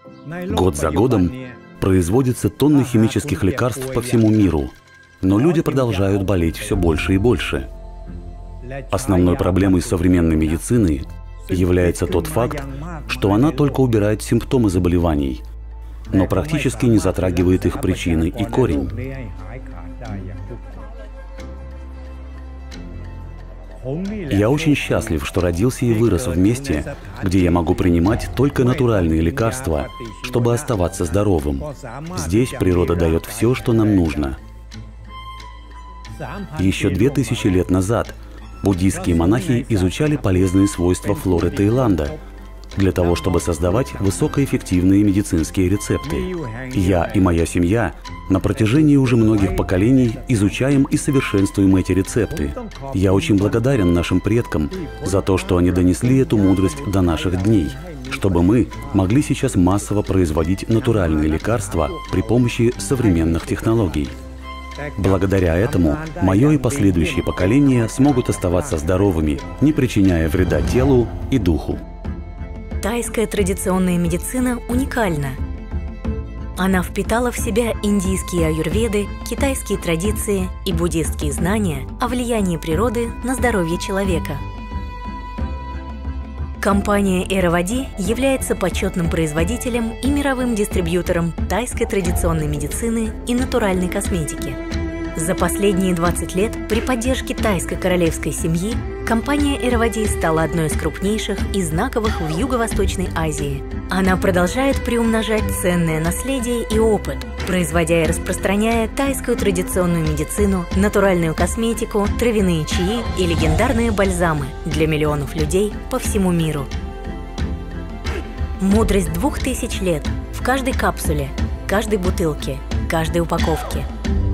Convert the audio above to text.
Год за годом производятся тонны химических лекарств по всему миру, но люди продолжают болеть все больше и больше. Основной проблемой современной медицины является тот факт, что она только убирает симптомы заболеваний, но практически не затрагивает их причины и корень. Я очень счастлив, что родился и вырос в месте, где я могу принимать только натуральные лекарства, чтобы оставаться здоровым. Здесь природа дает все, что нам нужно. Еще 2000 лет назад буддийские монахи изучали полезные свойства флоры Таиланда для того, чтобы создавать высокоэффективные медицинские рецепты. Я и моя семья на протяжении уже многих поколений изучаем и совершенствуем эти рецепты. Я очень благодарен нашим предкам за то, что они донесли эту мудрость до наших дней, чтобы мы могли сейчас массово производить натуральные лекарства при помощи современных технологий. Благодаря этому мое и последующие поколения смогут оставаться здоровыми, не причиняя вреда телу и духу. Тайская традиционная медицина уникальна. Она впитала в себя индийские аюрведы, китайские традиции и буддистские знания о влиянии природы на здоровье человека. Компания Эревади является почетным производителем и мировым дистрибьютором тайской традиционной медицины и натуральной косметики. За последние 20 лет при поддержке тайской королевской семьи компания Эревади стала одной из крупнейших и знаковых в Юго-Восточной Азии. Она продолжает приумножать ценное наследие и опыт, производя и распространяя тайскую традиционную медицину, натуральную косметику, травяные чаи и легендарные бальзамы для миллионов людей по всему миру. Мудрость 2000 лет в каждой капсуле, каждой бутылке, каждой упаковке.